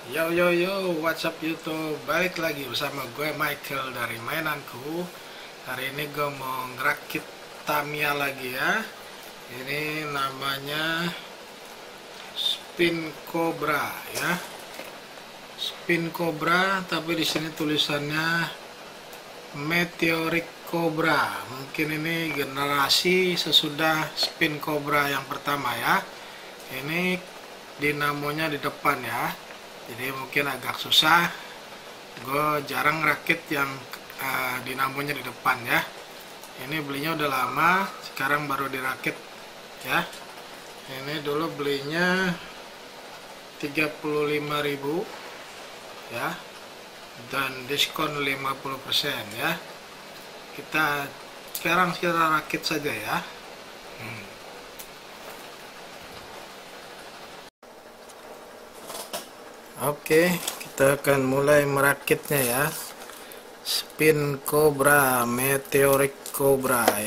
Yo yo yo, what's up YouTube? Balik lagi bersama gue Michael dari mainanku. Hari ini gue mau ngerakit Tamiya lagi ya. Ini namanya Spin Cobra ya. Spin Cobra, tapi di sini tulisannya Meteoric Cobra. Mungkin ini generasi sesudah Spin Cobra yang pertama ya. Ini dinamonya di depan ya, jadi mungkin agak susah. Gue jarang rakit yang dinamonya di depan ya. Ini belinya udah lama, sekarang baru dirakit ya. Ini dulu belinya 35.000 ya, dan diskon 50% ya. Sekarang kita rakit saja ya. Oke, kita akan mulai merakitnya ya. Spin Cobra, Meteoric Cobra ya.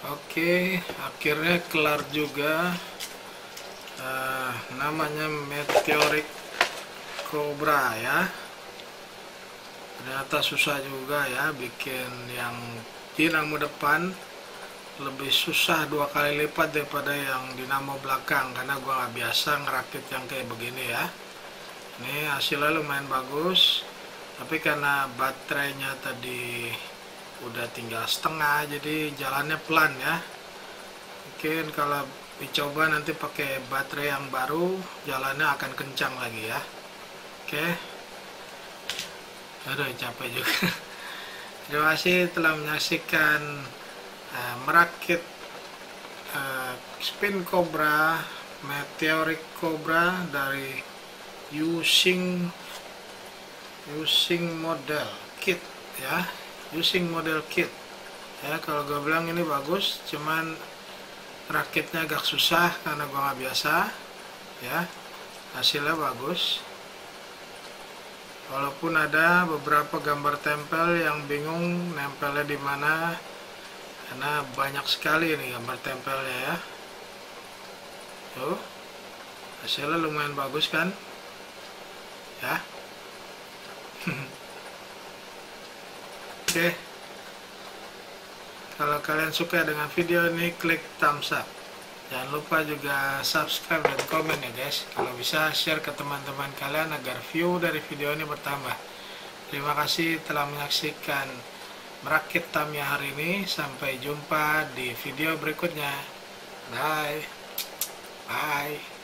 Oke, akhirnya kelar juga. Namanya Meteoric Cobra ya. Ternyata susah juga ya bikin yang dinamo depan, lebih susah 2 kali lipat daripada yang dinamo belakang, karena gua nggak biasa ngerakit yang kayak begini ya. Ini hasilnya lumayan bagus, tapi karena baterainya tadi udah tinggal setengah, jadi jalannya pelan ya. Mungkin kalau dicoba nanti pakai baterai yang baru, jalannya akan kencang lagi ya. Oke. Aduh, capek juga. Terima kasih telah menyaksikan merakit Spin Cobra, Meteoric Cobra dari using model kit ya, using model kit ya. Kalau gue bilang ini bagus, cuman rakitnya agak susah karena gue nggak biasa ya. Hasilnya bagus, walaupun ada beberapa gambar tempel yang bingung nempelnya di mana, karena banyak sekali ini gambar tempelnya ya. Tuh, hasilnya lumayan bagus kan ya. Oke, kalau kalian suka dengan video ini, klik thumbs up. Jangan lupa juga subscribe dan komen ya guys. Kalau bisa share ke teman-teman kalian agar view dari video ini bertambah. Terima kasih telah menyaksikan merakit Tamiya hari ini. Sampai jumpa di video berikutnya. Bye.